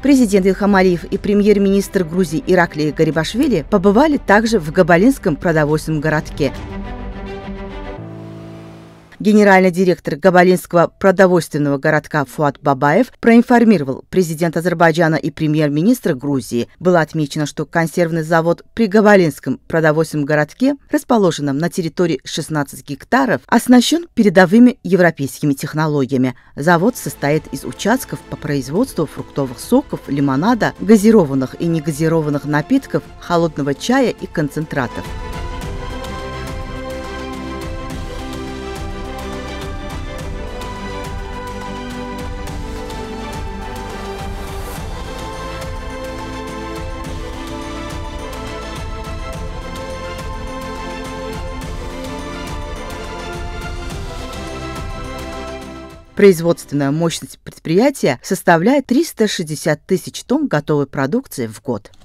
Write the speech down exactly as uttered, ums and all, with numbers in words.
Президент Ильхам Алиев и премьер-министр Грузии Ираклий Гарибашвили побывали также в Габалинском продовольственном городке. Генеральный директор Габалинского продовольственного городка Фуат Бабаев проинформировал президента Азербайджана и премьер-министра Грузии. Было отмечено, что консервный завод при Габалинском продовольственном городке, расположенном на территории шестнадцати гектаров, оснащен передовыми европейскими технологиями. Завод состоит из участков по производству фруктовых соков, лимонада, газированных и негазированных напитков, холодного чая и концентратов. Производственная мощность предприятия составляет триста шестьдесят тысяч тонн готовой продукции в год.